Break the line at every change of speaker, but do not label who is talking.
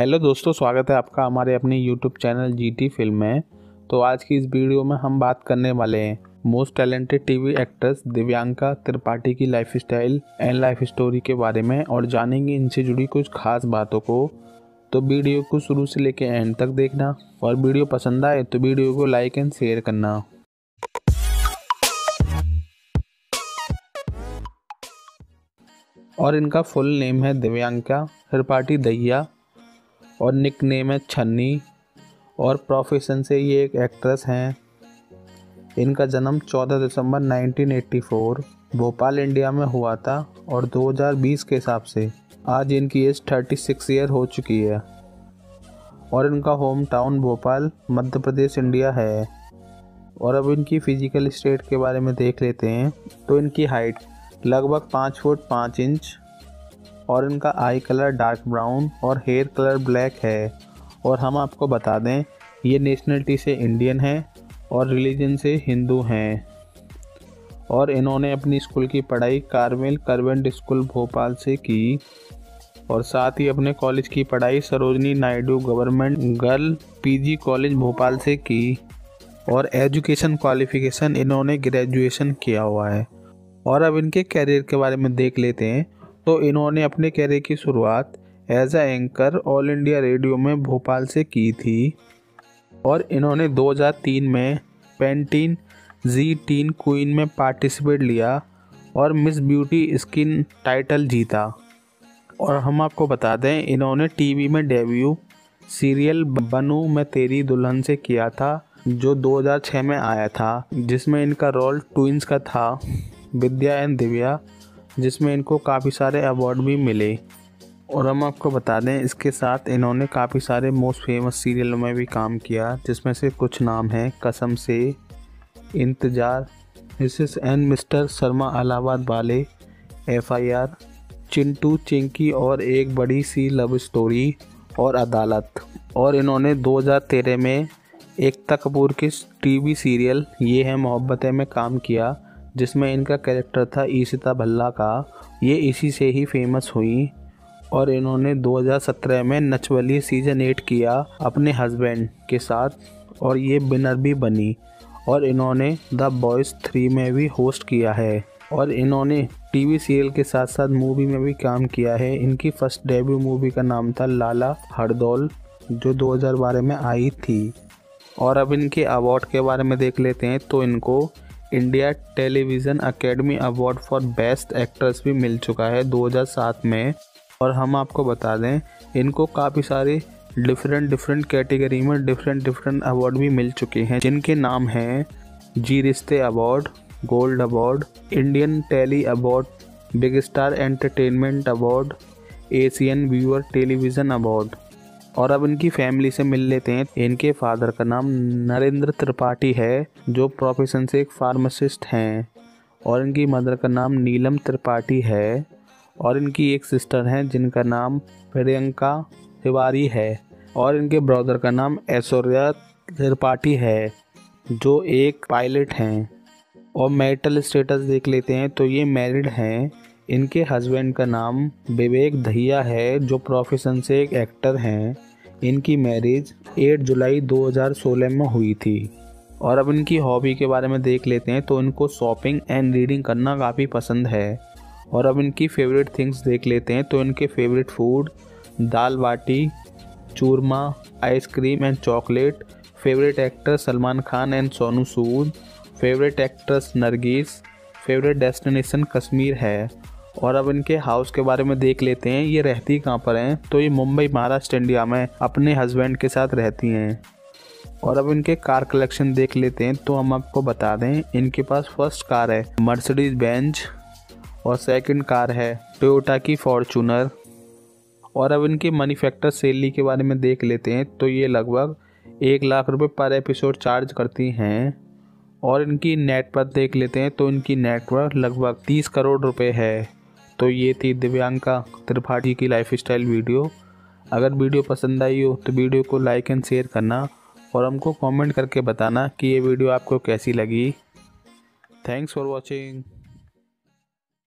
Hello दोस्तों, स्वागत है आपका हमारे अपने यूट्यूब चैनल जीटी फिल्म में। तो आज की इस वीडियो में हम बात करने वाले हैं most talented TV actress Divyanka Tripathi की lifestyle and life story के बारे में और जानेंगे इनसे जुड़ी कुछ खास बातों को। तो वीडियो को शुरू से लेकर एंड तक देखना और वीडियो पसंद आए तो वीडियो को लाइक एंड शेयर करना। और इनका फुल नेम है दिव्यांका त्रिपाठी दहिया और निक नेम है छन्नी और प्रोफेशन से ये एक एक्ट्रेस हैं। इनका जन्म 14 दिसंबर 1984 भोपाल इंडिया में हुआ था और 2020 के हिसाब से आज इनकी एज 36 ईयर हो चुकी है। और इनका hometown Bhopal Madhya Pradesh India है। और अब इनकी फिजिकल स्टेट के बारे में देख लेते हैं। तो इनकी हाइट लगभग 5 फुट 5 इंच और इनका आई कलर डार्क ब्राउन और हेयर कलर ब्लैक है। और हम आपको बता दें ये नेशनलिटी से इंडियन है और रिलीजन से हिंदू हैं। और इन्होंने अपनी स्कूल की पढ़ाई कार्मेल कन्वेंट स्कूल भोपाल से की और साथ ही अपने कॉलेज की पढ़ाई Sarojini Naidu government girl PG college Bhopal से की। और एजुकेशन क्वालिफिकेशन इन्होंने ग्रेजुएशन किया हुआ है। और अब इनके कैरियर के बारे में देख लेते हैं। तो इन्होंने अपने कैरियर की शुरुआत as a anchor all India radio में भोपाल से की थी। और इन्होंने 2003 में पेंटीन जी टीन क्वीन में पार्टिसिपेट लिया और मिस ब्यूटी स्किन टाइटल जीता। और हम आपको बता दें इन्होंने टीवी में डेब्यू सीरियल बनूं मैं तेरी दुल्हन से किया था जो 2006 में आया था, जिसमें इनका रोल ट्विंस का था विद्या एंड दिव्या, जिसमें इनको काफ़ी सारे अवार्ड भी मिले। और हम आपको बता दें इसके साथ इन्होंने काफ़ी सारे मोस्ट फेमस सीरियलों में भी काम किया, जिसमें से कुछ नाम हैं Kasam Se, Intezaar, Mrs and Mr Sharma Allahabad Wale, FIR, Chintu Chinki और एक बड़ी सी लव स्टोरी और अदालत। और इन्होंने 2013 में एकता कपूर के टीवी सीरियल ये है मोहब्बतें में काम किया, जिसमें इनका कैरेक्टर था ईशिता भल्ला का। ये इसी से ही फेमस हुई। और इन्होंने 2017 में नचबलिए सीज़न 8 किया अपने हस्बैंड के साथ और ये विनर भी बनी। और इन्होंने द बॉयज़ 3 में भी होस्ट किया है। और इन्होंने टीवी सीरियल के साथ साथ मूवी में भी काम किया है। इनकी फर्स्ट डेब्यू मूवी का नाम था लाला हरदौल जो 2012 में आई थी। और अब इनके अवार्ड के बारे में देख लेते हैं। तो इनको India television academy award for best actress भी मिल चुका है 2007 में। और हम आपको बता दें इनको काफ़ी सारे डिफरेंट कैटेगरी में डिफरेंट अवार्ड भी मिल चुके हैं, जिनके नाम हैं Zee Rishtey award, gold award, Indian telly award, big star entertainment award, Asian viewer television award. और अब इनकी फैमिली से मिल लेते हैं। इनके फादर का नाम नरेंद्र त्रिपाठी है जो प्रोफेशन से एक फार्मासिस्ट हैं। और इनकी मदर का नाम नीलम त्रिपाठी है। और इनकी एक सिस्टर हैं जिनका नाम प्रियंका तिवारी है। और इनके ब्रदर का नाम ऐश्वर्या त्रिपाठी है जो एक पायलट हैं। और मैरिटल स्टेटस देख लेते हैं तो ये मैरिड हैं। इनके हस्बैंड का नाम विवेक दहिया है जो प्रोफेशन से एक एक्टर हैं। इनकी मैरिज 8 जुलाई 2016 में हुई थी। और अब इनकी हॉबी के बारे में देख लेते हैं। तो इनको शॉपिंग एंड रीडिंग करना काफ़ी पसंद है। और अब इनकी फेवरेट थिंग्स देख लेते हैं। तो इनके favourite food dal baati churma, ice cream and chocolate. Favourite actor Salman Khan and Sonu Sood. Favourite actress Nargis. Favourite destination Kashmir है। और अब इनके हाउस के बारे में देख लेते हैं। ये रहती कहाँ पर हैं। तो ये मुंबई महाराष्ट्र इंडिया में अपने हस्बैंड के साथ रहती हैं। और अब इनके कार कलेक्शन देख लेते हैं। तो हम आपको बता दें इनके पास फर्स्ट कार है मर्सिडीज बेंज और सेकंड कार है टोयोटा की फॉर्च्यूनर। और अब इनके मैन्युफैक्चर सैलरी के बारे में देख लेते हैं। तो ये लगभग 1 लाख रुपए पर एपिसोड चार्ज करती हैं। और इनकी नेटवर्थ देख लेते हैं। तो इनकी नेटवर्थ लगभग 30 करोड़ रुपए है। तो ये थी दिव्यांका त्रिपाठी की लाइफ स्टाइल वीडियो। अगर वीडियो पसंद आई हो तो वीडियो को लाइक एंड शेयर करना और हमको कमेंट करके बताना कि ये वीडियो आपको कैसी लगी। Thanks for watching.